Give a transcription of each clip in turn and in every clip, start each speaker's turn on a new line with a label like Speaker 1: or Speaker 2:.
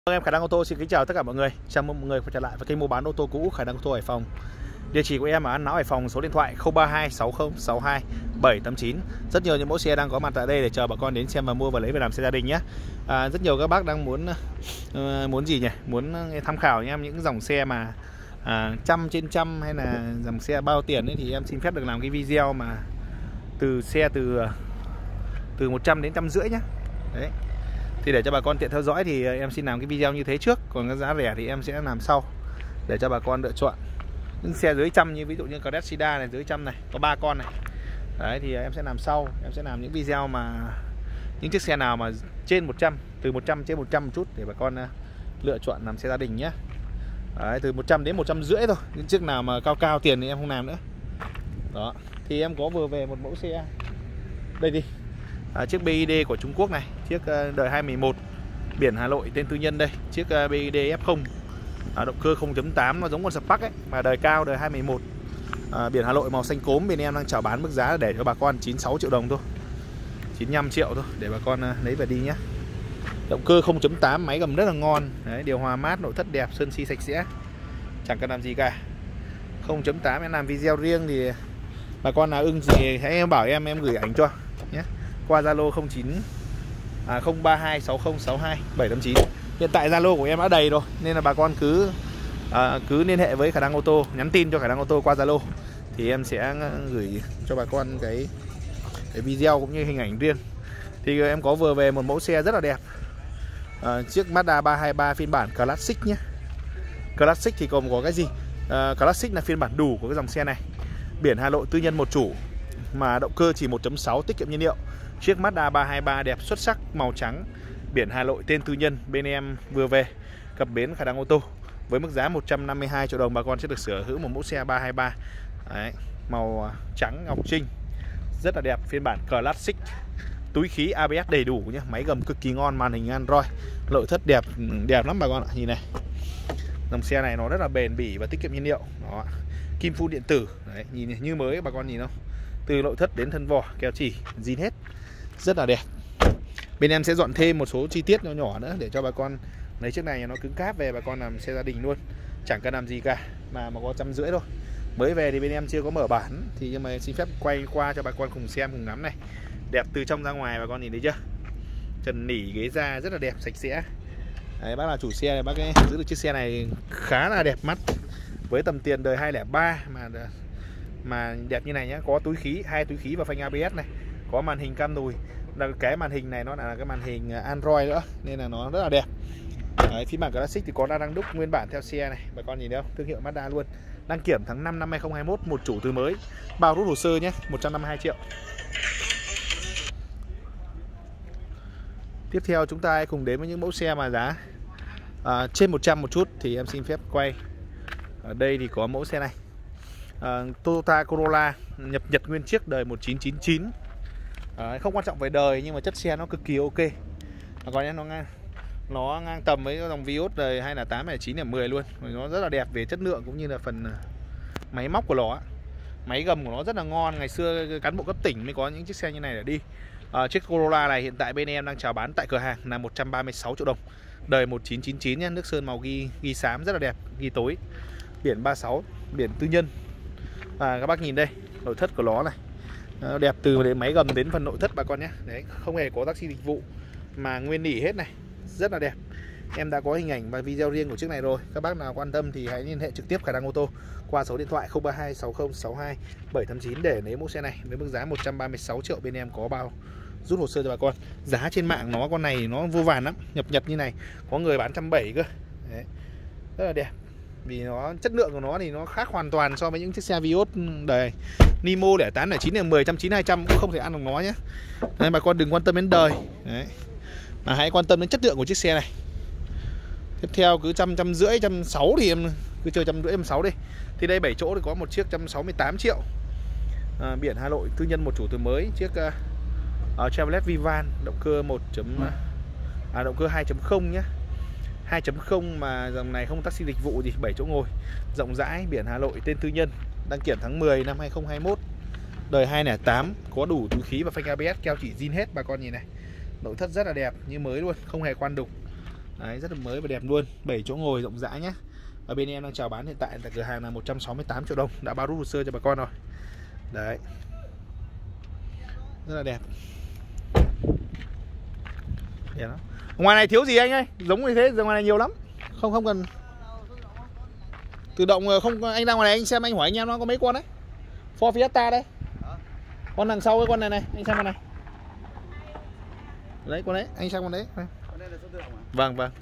Speaker 1: Em Khả Năng Ô Tô xin kính chào tất cả mọi người. Chào mừng mọi người quay trở lại với kênh mua bán ô tô cũ Khả Năng Ô Tô Hải Phòng. Địa chỉ của em ở An Lão, Hải Phòng, số điện thoại 032 60 62 789. Rất nhiều những mẫu xe đang có mặt tại đây để chờ bà con đến xem và mua và lấy về làm xe gia đình nhé. Rất nhiều các bác đang muốn gì nhỉ? Muốn tham khảo em những dòng xe mà trăm trên trăm hay là dòng xe bao tiền ấy, thì em xin phép được làm cái video mà từ 100 đến 150 nhé. Đấy. Thì để cho bà con tiện theo dõi thì em xin làm cái video như thế trước. Còn cái giá rẻ thì em sẽ làm sau để cho bà con lựa chọn. Những xe dưới trăm như ví dụ như Cressida này, dưới trăm này, có 3 con này. Đấy thì em sẽ làm sau. Em sẽ làm những video mà những chiếc xe nào mà trên 100, từ 100 trên 100 một chút để bà con lựa chọn làm xe gia đình nhé. Đấy, từ 100 đến 150 thôi. Những chiếc nào mà cao tiền thì em không làm nữa. Đó. Thì em có vừa về một mẫu xe. Đây đi. Chiếc BID của Trung Quốc này, chiếc đời 2011, biển Hà Nội, tên tư nhân đây. Chiếc BID F0, động cơ 0.8, nó giống con Spark ấy, mà đời cao, đời 2011, biển Hà Nội màu xanh cốm. Bên em đang chào bán mức giá để cho bà con 96 triệu đồng thôi, 95 triệu thôi để bà con lấy về đi nhé. Động cơ 0.8, máy gầm rất là ngon. Đấy, điều hòa mát, nội thất đẹp, sơn xi sạch sẽ, chẳng cần làm gì cả. 0.8 em làm video riêng thì bà con nào ưng gì hãy bảo em gửi ảnh cho nhé, qua Zalo 032 60 62 789. Hiện tại Zalo của em đã đầy rồi nên là bà con cứ liên hệ với Khả Năng Ô Tô, nhắn tin cho Khả Năng Ô Tô qua Zalo thì em sẽ gửi cho bà con cái video cũng như hình ảnh riêng. Thì em có vừa về một mẫu xe rất là đẹp, chiếc Mazda 323 phiên bản Classic nhé. Classic thì gồm có cái gì? Classic là phiên bản đủ của cái dòng xe này, biển Hà Nội tư nhân một chủ, mà động cơ chỉ 1.6, tiết kiệm nhiên liệu. Chiếc Mazda 323 đẹp xuất sắc, màu trắng, biển Hà Nội, tên tư nhân. Bên em vừa về cập bến Khả Năng Ô Tô với mức giá 152 triệu đồng, bà con sẽ được sở hữu một mẫu xe 323. Đấy, màu trắng ngọc trinh, rất là đẹp, phiên bản Classic. Túi khí ABS đầy đủ nhé, máy gầm cực kỳ ngon, màn hình Android, nội thất đẹp lắm bà con ạ. Nhìn này, dòng xe này nó rất là bền bỉ và tiết kiệm nhiên liệu. Đó, kim phun điện tử. Đấy, nhìn này, như mới bà con nhìn không? Từ nội thất đến thân vỏ, keo chỉ zin hết, rất là đẹp. Bên em sẽ dọn thêm một số chi tiết nhỏ nhỏ nữa để cho bà con lấy chiếc này nó cứng cáp về bà con làm xe gia đình luôn, chẳng cần làm gì cả, mà có 150 thôi. Mới về thì bên em chưa có mở bản, thì nhưng mà xin phép quay qua cho bà con cùng xem cùng ngắm này. Đẹp từ trong ra ngoài bà con nhìn thấy chưa? Trần nỉ, ghế da rất là đẹp, sạch sẽ. Đấy, bác là chủ xe này, bác ấy giữ được chiếc xe này khá là đẹp mắt với tầm tiền đời 203 mà đẹp như này nhá. Có túi khí, 2 túi khí và phanh ABS này, có màn hình cam đùi. Cái màn hình này nó là cái màn hình Android nữa nên là nó rất là đẹp. Đấy, phiên bản Classic thì có đa năng đúc nguyên bản theo xe này, bà con nhìn thấy không? Thương hiệu Mazda luôn. Đăng kiểm tháng 5 năm 2021, một chủ từ mới, bao rút hồ sơ nhé, 152 triệu. Tiếp theo chúng ta cùng đến với những mẫu xe mà giá trên 100 một chút thì em xin phép quay. Ở đây thì có mẫu xe này, Toyota Corolla nhập Nhật nguyên chiếc đời 1999. Không quan trọng về đời nhưng mà chất xe nó cực kỳ ok. Còn nhé, nó ngang tầm với dòng Vios đời 2008, 2009, 2010 luôn. Nó rất là đẹp về chất lượng cũng như là phần máy móc của nó. Máy gầm của nó rất là ngon. Ngày xưa cán bộ cấp tỉnh mới có những chiếc xe như này để đi. Chiếc Corolla này hiện tại bên em đang chào bán tại cửa hàng là 136 triệu đồng. Đời 1999 nhé, nước sơn màu ghi xám rất là đẹp, ghi tối. Biển 36, biển tư nhân. Các bác nhìn đây, nội thất của nó này, đẹp từ máy gầm đến phần nội thất bà con nhé. Đấy, không hề có taxi dịch vụ mà nguyên nỉ hết này, rất là đẹp. Em đã có hình ảnh và video riêng của chiếc này rồi. Các bác nào quan tâm thì hãy liên hệ trực tiếp Khả Năng Ô Tô qua số điện thoại 032 60 62 789 để lấy mẫu xe này với mức giá 136 triệu. Bên em có bao rút hồ sơ cho bà con. Giá trên mạng nó, con này nó vô vàn lắm, nhập Nhật như này, có người bán 170 cơ. Đấy, rất là đẹp. Vì nó chất lượng của nó thì nó khác hoàn toàn so với những chiếc xe Vios đời Nimo 08, 09, 10, 190, 200 cũng không thể ăn được nó nhé. Nên bà con đừng quan tâm đến đời. Đấy, mà hãy quan tâm đến chất lượng của chiếc xe này. Tiếp theo cứ 150, 160 thì em cứ chơi 150, 160 đi. Thì đây 7 chỗ thì có một chiếc 168 triệu, biển Hà Nội tư nhân một chủ từ mới. Chiếc Chevrolet Vivan động cơ động cơ 2.0 nhé, 2.0 mà dòng này không taxi dịch vụ gì, 7 chỗ ngồi, rộng rãi, biển Hà Nội, tên tư nhân, đăng kiểm tháng 10 năm 2021, đời 2008, có đủ túi khí và phanh ABS, keo chỉ zin hết bà con nhìn này. Nội thất rất là đẹp như mới luôn, không hề quan đục. Đấy, rất là mới và đẹp luôn, 7 chỗ ngồi rộng rãi nhé. Ở bên em đang chào bán hiện tại tại cửa hàng là 168 triệu đồng, đã bao rút hồ sơ cho bà con rồi. Đấy, rất là đẹp. Đẹp lắm. Ngoài này thiếu gì anh ơi? Giống như thế, ngoài này nhiều lắm. Không cần tự động. Không, anh ra ngoài này anh xem, anh hỏi anh em nó có mấy con đấy. Ford Fiesta đây. Con đằng sau cái con này này, anh xem con này. Đấy, con đấy, anh xem con đấy.
Speaker 2: Con này là số tự động à?
Speaker 1: Vâng, vâng.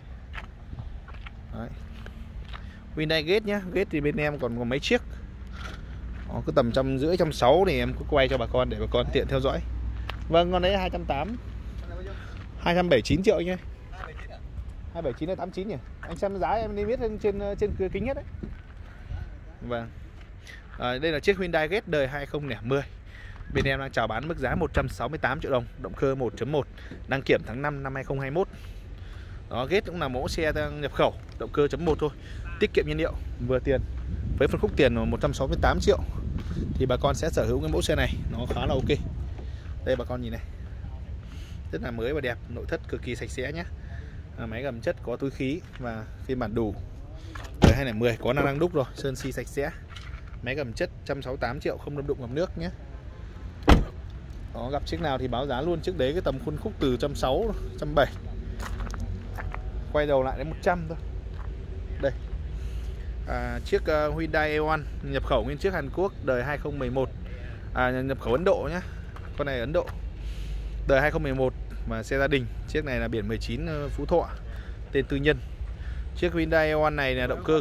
Speaker 1: Đấy. Hyundai Gate nhá, Gate thì bên em còn có mấy chiếc. Nó cứ tầm 150, 160 thì em cứ quay cho bà con để bà con tiện theo dõi. Vâng, con đấy 280. 279 triệu anh ơi. 279 hay 89 nhỉ? Anh xem giá em đi biết trên kính hết đấy. Vâng. Đây là chiếc Hyundai Gate đời 2010. Bên em đang chào bán mức giá 168 triệu đồng, động cơ 1.1, đăng kiểm tháng 5 năm 2021. Đó, Gate cũng là mẫu xe nhập khẩu, động cơ chấm 1 thôi, tiết kiệm nhiên liệu, vừa tiền. Với phân khúc tiền 168 triệu thì bà con sẽ sở hữu cái mẫu xe này, nó khá là ok. Đây bà con nhìn này, rất là mới và đẹp, nội thất cực kỳ sạch sẽ nhé. Máy gầm chất có túi khí và phiên bản đủ. Đời 2010 có năng đúc rồi, sơn xi sạch sẽ. Máy gầm chất 168 triệu, không đâm đụng ngập nước nhé. Đó, gặp chiếc nào thì báo giá luôn, trước đấy cái tầm khuôn khúc từ 160, 170. Quay đầu lại đến 100 thôi. Đây. Chiếc Hyundai Eon nhập khẩu nguyên chiếc Hàn Quốc đời 2011. Nhập khẩu Ấn Độ nhé. Con này Ấn Độ. Đời 2011 mà xe gia đình. Chiếc này là biển 19 Phú Thọ, tên tư nhân. Chiếc Hyundai Eon này là động cơ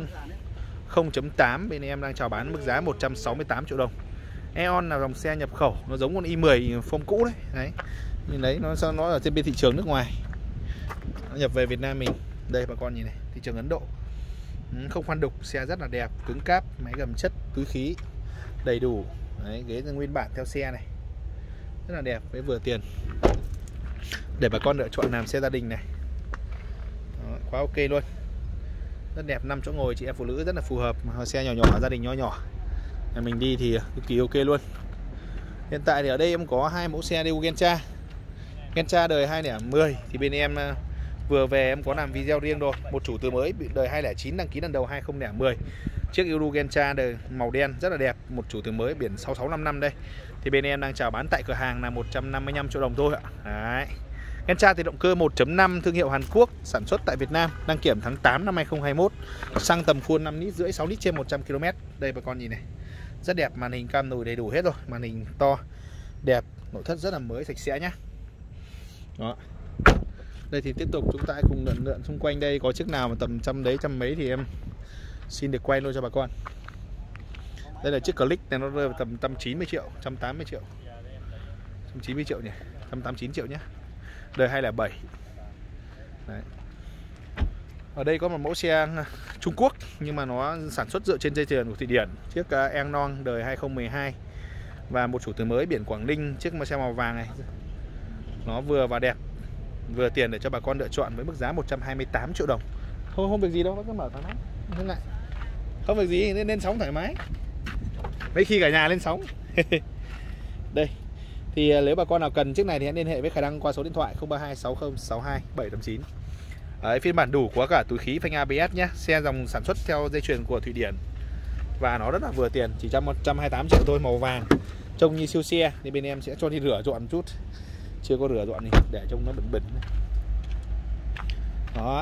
Speaker 1: 0.8, bên em đang chào bán mức giá 168 triệu đồng. Eon là dòng xe nhập khẩu, nó giống con i10 form cũ đấy. Đấy. Nhìn đấy, nó ở trên bên thị trường nước ngoài, nó nhập về Việt Nam mình. Đây bà con nhìn này, thị trường Ấn Độ. Không khoan đục, xe rất là đẹp, cứng cáp, máy gầm chất, túi khí đầy đủ. Đấy, ghế là nguyên bản theo xe này, rất là đẹp với vừa tiền, để bà con lựa chọn làm xe gia đình này. Đó, quá ok luôn, rất đẹp, 5 chỗ ngồi chị em phụ nữ rất là phù hợp, mà xe nhỏ nhỏ, gia đình nhỏ nhỏ nhà mình đi thì cực kỳ ok luôn. Hiện tại thì ở đây em có hai mẫu xe Daewoo Gentra đời 2010 thì bên em vừa về em có làm video riêng rồi. Một chủ từ mới đời 2009 đăng ký lần đầu 2010. Chiếc Daewoo Gentra đời màu đen rất là đẹp, một chủ từ mới biển 6655 đây. Thì bên em đang chào bán tại cửa hàng là 155 triệu đồng thôi ạ. Đấy. Gentra thì động cơ 1.5 thương hiệu Hàn Quốc, sản xuất tại Việt Nam, đăng kiểm tháng 8 năm 2021. Xăng tầm khuôn 5 lít rưỡi, 6 lít trên 100 km. Đây bà con nhìn này. Rất đẹp, màn hình cam nồi đầy đủ hết rồi, màn hình to, đẹp, nội thất rất là mới sạch sẽ nhá. Đó. Đây thì tiếp tục chúng ta cùng lượn xung quanh đây, có chiếc nào mà tầm trăm đấy, trăm mấy thì em xin được quay luôn cho bà con. Đây là chiếc Click này, nó rơi vào tầm 190 triệu, 180 triệu, 190 triệu nhỉ, 189 triệu nhé. Đời 2007. Đấy. Ở đây có một mẫu xe Trung Quốc nhưng mà nó sản xuất dựa trên dây chuyền của Thụy Điển, chiếc Enon đời 2012 và một chủ từ mới biển Quảng Ninh, chiếc xe màu vàng này. Nó vừa và đẹp, vừa tiền để cho bà con lựa chọn với mức giá 128 triệu đồng. Không việc gì đâu, nó cứ mở thằng nó. Không ngại. Không việc gì, nên sóng thoải mái. Mấy khi cả nhà lên sóng. Đây. Thì nếu bà con nào cần chiếc này thì hãy liên hệ với Khải Đăng qua số điện thoại 0326062789. Phiên bản đủ có cả túi khí, phanh ABS nhé. Xe dòng sản xuất theo dây chuyền của Thụy Điển. Và nó rất là vừa tiền, chỉ 128 triệu thôi, màu vàng. Trông như siêu xe thì bên em sẽ cho đi rửa dọn một chút. Chưa có rửa dọn gì để trông nó bẩn. Đó.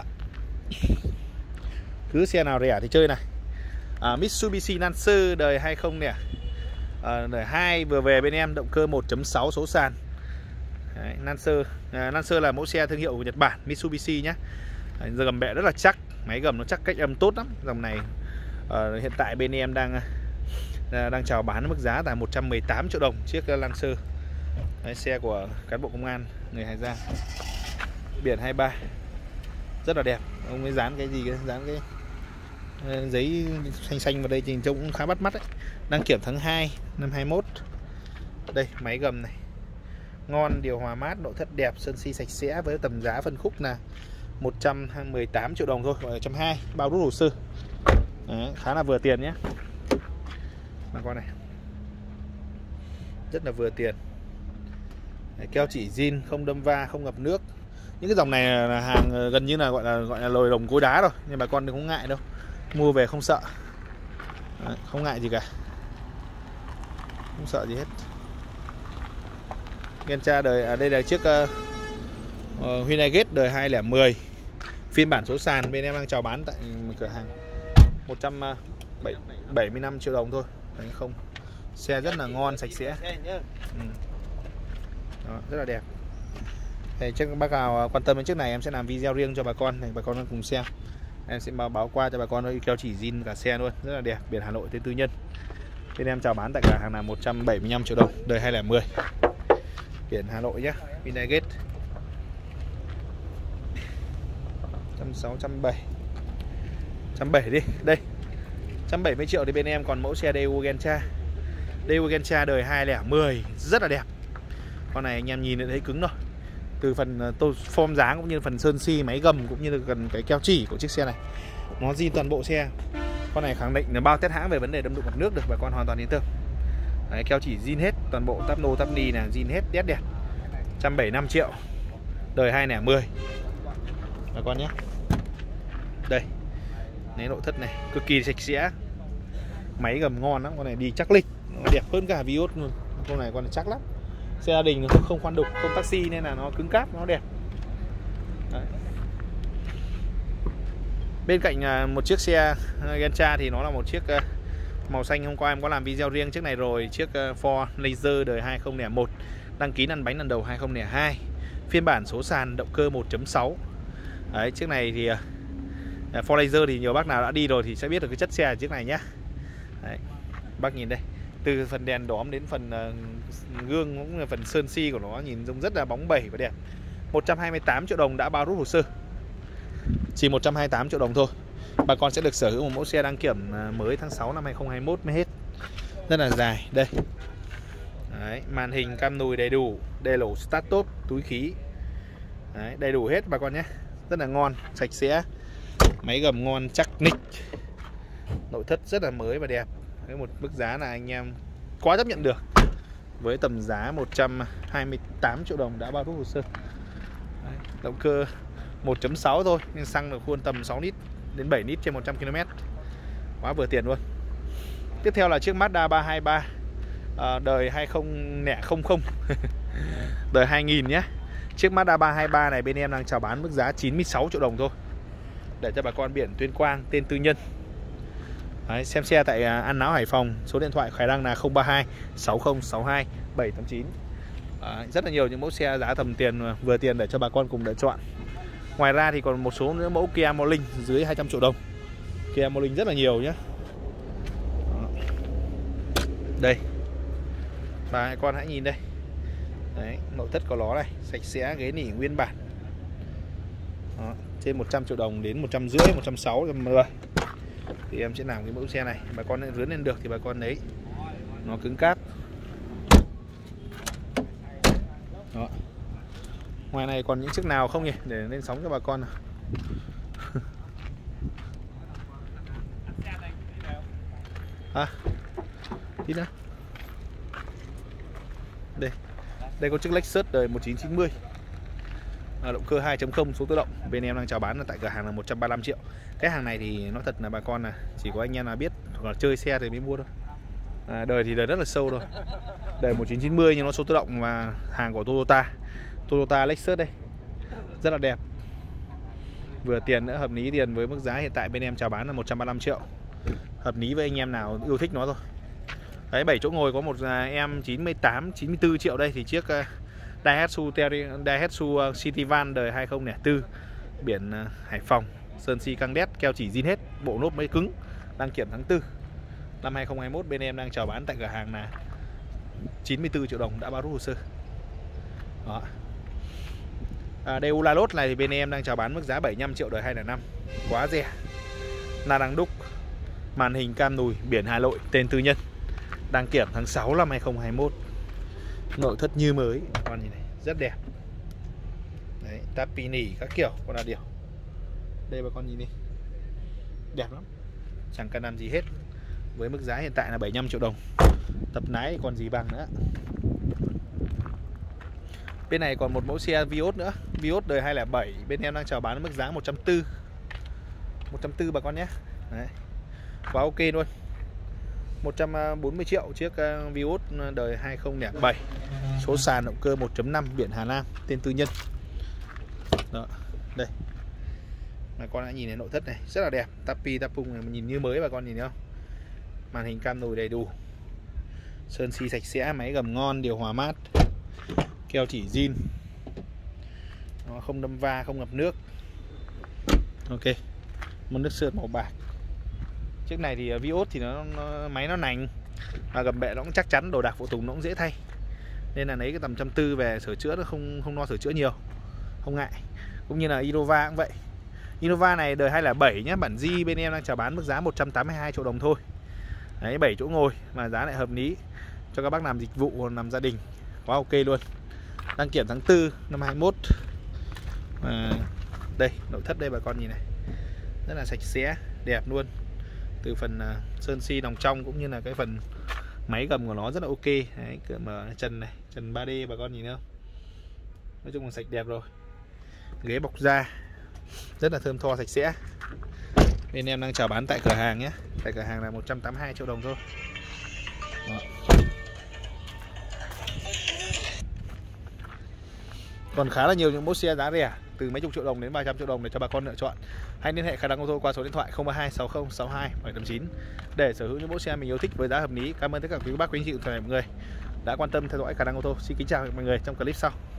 Speaker 1: Cứ xe nào rẻ thì chơi này. Mitsubishi Lancer đời 20 nè. Đời 2 vừa về bên em, động cơ 1.6 số sàn. Đấy, Lancer là mẫu xe thương hiệu của Nhật Bản, Mitsubishi nhé. Giờ gầm bẹ rất là chắc, máy gầm nó chắc, cách âm tốt lắm. Dòng này hiện tại bên em đang chào bán mức giá tại 118 triệu đồng chiếc Lancer. Đấy, xe của cán bộ công an người Hà Giang, biển 23, rất là đẹp. Ông ấy dán cái gì, dán cái giấy xanh vào đây thì trông cũng khá bắt mắt đấy. Đăng kiểm tháng 2 năm 21. Đây, máy gầm này ngon, điều hòa mát, nội thất đẹp, sơn xi sạch sẽ, với tầm giá phân khúc là 118 triệu đồng thôi, gọi là 120, bao rút hồ sơ. Đấy, khá là vừa tiền nhé. Mà con này rất là vừa tiền. Đấy, keo chỉ zin, không đâm va, không ngập nước, Những cái dòng này là hàng gần như là gọi là lồi đồng cối đá rồi, nhưng bà con đừng có ngại đâu, mua về không sợ. Đấy, không ngại gì cả, không sợ gì hết. Gencha đời đây là chiếc Hyundai Getz đời 2010 phiên bản số sàn, bên em đang chào bán tại cửa hàng 175 triệu đồng thôi. Đấy, không, xe rất là ngon, sạch sẽ. Đó, rất là đẹp. Để chắc bác nào quan tâm đến chiếc này em sẽ làm video riêng cho bà con này, bà con cùng xem. Em sẽ báo qua cho bà con keo chỉ zin cả xe luôn, rất là đẹp, biển Hà Nội tên tư nhân. Bên em chào bán tại cửa hàng là 175 triệu đồng, đời 2010. Biển Hà Nội nhé, Hyundai Getz 170 đi. Đây 170 triệu thì bên em còn mẫu xe Daewoo Gencha. Daewoo Gencha đời 2010 rất là đẹp. Con này anh em nhìn thấy cứng rồi. Từ phần form dáng cũng như phần sơn xi, máy gầm cũng như là gần cái keo chỉ của chiếc xe này, nó zin toàn bộ xe. Con này khẳng định là bao test hãng về vấn đề đâm đụng mặt nước được, bà con hoàn toàn yên tâm. Đấy, keo chỉ zin hết, toàn bộ tắp nô tắp ni là zin hết, đét đẹp. 175 triệu, đời 2010 bà con nhé. Đây, lấy nội thất này cực kỳ sạch sẽ, máy gầm ngon lắm, con này đi chắc lịch, nó đẹp hơn cả Vios luôn. Con này chắc lắm. Xe gia đình không khoan đục, không taxi nên là nó cứng cáp, nó đẹp. Đấy. Bên cạnh một chiếc xe Gencha thì nó là một chiếc màu xanh, hôm qua em có làm video riêng chiếc này rồi, chiếc Ford Laser đời 2001, đăng ký lăn bánh lần đầu 2002, phiên bản số sàn, động cơ 1.6. Đấy, chiếc này thì Ford Laser thì nhiều bác nào đã đi rồi thì sẽ biết được cái chất xe ở chiếc này nhé. Đấy, bác nhìn đây, từ phần đèn đóm đến phần gương cũng là phần sơn xi của nó nhìn trông rất là bóng bẩy và đẹp. 128 triệu đồng đã bao rút hồ sơ, chỉ 128 triệu đồng thôi, bà con sẽ được sở hữu một mẫu xe đăng kiểm mới tháng 6 năm 2021 mới hết, rất là dài. Đây. Đấy, màn hình cam lùi đầy đủ, đèn lỗ start top, túi khí. Đấy, đầy đủ hết bà con nhé, rất là ngon, sạch sẽ, máy gầm ngon, chắc nick, nội thất rất là mới và đẹp. Với một mức giá là anh em quá chấp nhận được, với tầm giá 128 triệu đồng đã bao rút hồ sơ. Đấy, động cơ 1.6 thôi nhưng xăng được khuôn tầm 6 lít đến 7 lít trên 100 km, quá vừa tiền luôn. Tiếp theo là chiếc Mazda 323 đời 2000 đời 2000 nhé. Chiếc Mazda 323 này bên em đang chào bán mức giá 96 triệu đồng thôi, để cho bà con biển Tuyên Quang, tên tư nhân. Đấy, xem xe tại An Lão, Hải Phòng. Số điện thoại Khải Đăng là 032 6062 789. Rất là nhiều những mẫu xe giá tầm tiền vừa tiền để cho bà con cùng lựa chọn. Ngoài ra thì còn một số nữa mẫu Kia Morning dưới 200 triệu đồng. Kia Morning rất là nhiều nhé. Đây, bà con hãy nhìn đây. Đấy, nội thất của nó này, sạch sẽ, ghế nỉ nguyên bản. Đó, trên 100 triệu đồng đến 150, 160, 110. Thì em sẽ làm cái mẫu xe này, bà con rướn lên được thì bà con lấy, nó cứng cáp. Đó. Ngoài này còn những chiếc nào không nhỉ, để lên sóng cho bà con nào. Tí nữa. Đây có chiếc Lexus đời 1990, động cơ 2.0 số tự động, bên em đang chào bán là tại cửa hàng là 135 triệu. Cái hàng này thì nói thật là bà con là chỉ có anh em nào biết hoặc là chơi xe thì mới mua thôi. Đời thì đời rất là sâu rồi, đời 1990 nhưng nó số tự động và hàng của Toyota Lexus đây, rất là đẹp, vừa tiền nữa, hợp lý tiền với mức giá hiện tại bên em chào bán là 135 triệu, hợp lý với anh em nào yêu thích nó rồi. Đấy, 7 chỗ ngồi có một em 94 triệu đây thì chiếc Daihatsu City Van đời 2004, biển Hải Phòng, sơn xi căng đét, keo chỉ zin hết, bộ lốp mới cứng, đăng kiểm tháng 4 năm 2021, bên em đang chào bán tại cửa hàng là 94 triệu đồng đã bao rút hồ sơ. Đó. Daewoo Lanos này thì bên em đang chào bán mức giá 75 triệu đời 2005, quá rẻ. La đăng đúc, màn hình cam lùi, biển Hà Nội, tên tư nhân, đăng kiểm tháng 6 năm 2021, nội thất như mới, con nhìn này rất đẹp. Đấy, tapi nỉ các kiểu, con là điều. Đây bà con nhìn đi, đẹp lắm, chẳng cần làm gì hết, với mức giá hiện tại là 75 triệu đồng, tập lái còn gì bằng nữa. Bên này còn một mẫu xe Vios nữa, Vios đời 207 bên em đang chào bán mức giá 140. 140 bà con nhé. Đấy. Quá ok luôn. 140 triệu chiếc Vios đời 2007. Số sàn động cơ 1.5 biển Hà Nam, tên tư nhân. Đó, đây. Bà con đã nhìn thấy nội thất này, rất là đẹp. Tapi tapung này nhìn như mới bà con nhìn thấy không? Màn hình cam nồi đầy đủ. Sơn xi sạch sẽ, máy gầm ngon, điều hòa mát. Keo chỉ zin. Nó không đâm va, không ngập nước. Ok. Một nước sơn màu bạc. Chiếc này thì Vios thì máy nó nành và gầm bệ nó cũng chắc chắn, đồ đạc phụ tùng nó cũng dễ thay. Nên là lấy cái tầm 140 về sửa chữa nó không lo sửa chữa nhiều, không ngại. Cũng như là Innova cũng vậy. Innova này đời 207 nhé, bản G bên em đang chào bán mức giá 182 triệu đồng thôi. Đấy, 7 chỗ ngồi mà giá lại hợp lý cho các bác làm dịch vụ, làm gia đình. Quá ok luôn. Đăng kiểm tháng 4 năm 21. Đây, nội thất đây bà con nhìn này. Rất là sạch sẽ, đẹp luôn. Từ phần sơn xi nòng trong cũng như là cái phần máy gầm của nó rất là ok. Đấy, cửa mở trần này, trần 3D bà con nhìn thấy không? Nói chung là sạch đẹp rồi. Ghế bọc da rất là thơm tho, sạch sẽ. Bên em đang chào bán tại cửa hàng nhé. Tại cửa hàng là 182 triệu đồng thôi. Đó. Còn khá là nhiều những mẫu xe giá rẻ, từ mấy chục triệu đồng đến vài trăm triệu đồng để cho bà con lựa chọn. Hãy liên hệ Khả Năng ô tô qua số điện thoại 032 60 62 789 để sở hữu những mẫu xe mình yêu thích với giá hợp lý. Cảm ơn tất cả quý bác quý anh chị và mọi người đã quan tâm theo dõi Khả Năng ô tô. Xin kính chào mọi người trong clip sau.